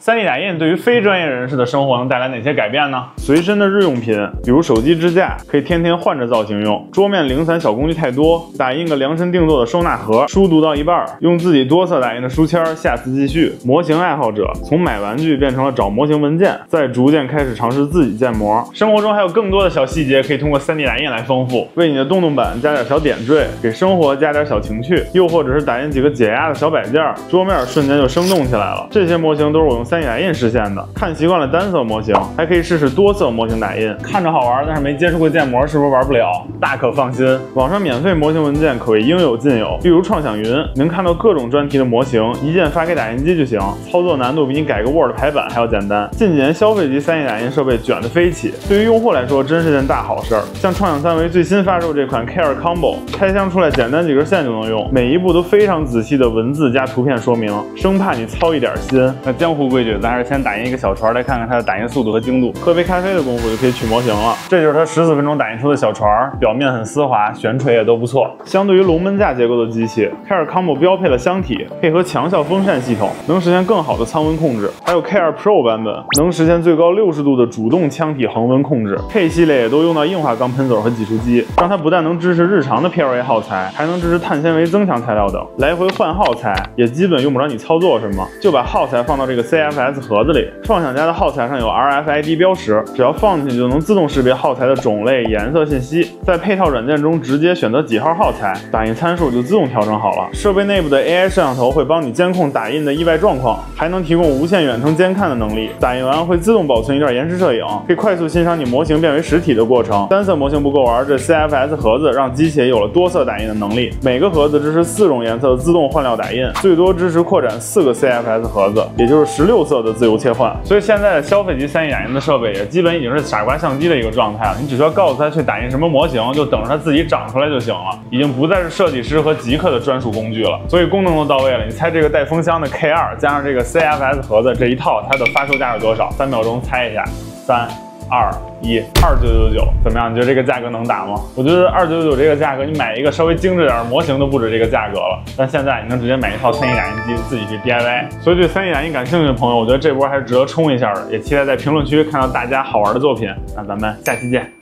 3D 打印对于非专业人士的生活能带来哪些改变呢？随身的日用品，比如手机支架，可以天天换着造型用；桌面零散小工具太多，打印个量身定做的收纳盒，书读到一半，用自己多色打印的书签，下次继续。模型爱好者从买玩具变成了找模型文件，再逐渐开始尝试自己建模。生活中还有更多的小细节可以通过 3D 打印来丰富，为你的动动板加点小点缀，给生活加点小情趣，又或者是打印几个解压的小摆件，桌面瞬间就生动起来了。这些模型都是我用3D 打印实现的。看习惯了单色模型，还可以试试多色模型打印。看着好玩，但是没接触过建模，是不是玩不了？大可放心，网上免费模型文件可谓应有尽有。例如创想云，能看到各种专题的模型，一键发给打印机就行，操作难度比你改个 Word 排版还要简单。近几年消费级 3D 打印设备卷得飞起，对于用户来说真是件大好事儿。像创想三维最新发售这款 Care Combo， 拆箱出来简单几根线就能用，每一步都非常仔细的文字加图片说明，生怕你操一点心。那江湖规矩，咱还是先打印一个小船来看看它的打印速度和精度。喝杯咖啡的功夫就可以取模型了。这就是它14分钟打印出的小船，表面很丝滑，悬垂也都不错。相对于龙门架结构的机器 ，Care Combo 标配了箱体，配合强效风扇系统，能实现更好的舱温控制。还有 Care Pro 版本，能实现最高60度的主动腔体恒温控制。K 系列也都用到硬化钢喷嘴和挤出机，让它不但能支持日常的 PLA 耗材，还能支持碳纤维增强材料等，来回换耗材也基本用不着你操作什么，就把耗材放到这个 CFS 盒子里。创想家的耗材上有 RFID 标识，只要放进去就能自动识别耗材的种类、颜色信息，在配套软件中直接选择几号耗材，打印参数就自动调整好了。设备内部的 AI 摄像头会帮你监控打印的意外状况，还能提供无线远程监看的能力。打印完会自动保存一段延时摄影，可以快速欣赏你模型变为实体的过程。单色模型不够玩，这 CFS 盒子让机器也有了多色打印的能力。每个盒子支持4种颜色的自动换料打印，最多支持扩展4个 CFS 盒子，也就是16色的自由切换。所以现在的消费级3D 打印的设备也基本已经是傻瓜相机的一个状态了。你只需要告诉它去打印什么模型，就等着它自己长出来就行了，已经不再是设计师和极客的专属工具了。所以功能都到位了。你猜这个带风箱的 K2 加上这个 CFS 盒子这一套，它的发售价是多少？3秒钟猜一下，3、2、1，2999，怎么样？你觉得这个价格能打吗？我觉得2999这个价格，你买一个稍微精致点的模型都不止这个价格了。但现在你能直接买一套 3D 打印机自己去 DIY。所以对 3D 打印感兴趣的朋友，我觉得这波还是值得冲一下的。也期待在评论区看到大家好玩的作品。那咱们下期见。